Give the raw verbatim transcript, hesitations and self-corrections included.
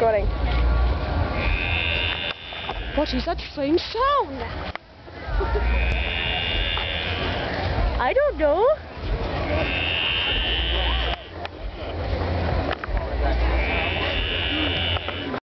recording. What is that strange sound? I don't know.